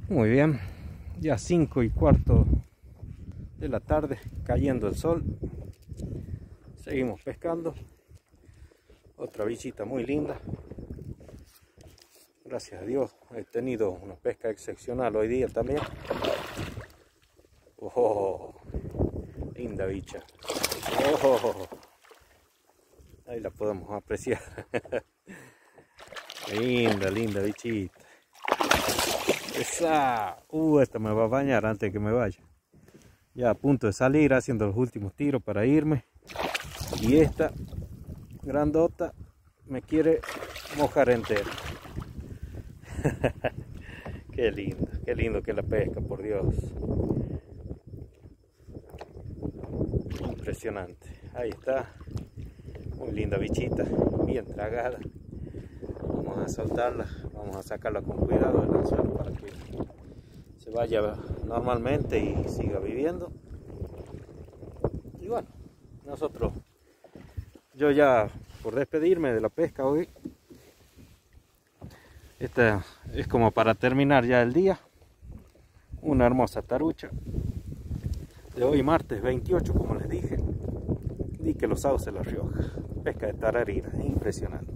Muy bien, ya 5:15 de la tarde, cayendo el sol. Seguimos pescando. Otra bichita muy linda. Gracias a Dios he tenido una pesca excepcional hoy día también. Oh, linda bicha. Oh, ahí la podemos apreciar. Linda bichita. Esa. Esta me va a bañar antes de que me vaya. Ya a punto de salir, haciendo los últimos tiros para irme. Y esta grandota me quiere mojar entera. Qué lindo que la pesca, por Dios. Impresionante. Ahí está. Muy linda bichita, bien tragada. Vamos a soltarla, vamos a sacarla con cuidado del anzuelo para que se vaya normalmente y siga viviendo. Y bueno, yo ya por despedirme de la pesca hoy, esta es como para terminar ya el día. Una hermosa tarucha de hoy martes 28, como les dije, Dique Los Sauces, La Rioja. Pesca de tararira, impresionante.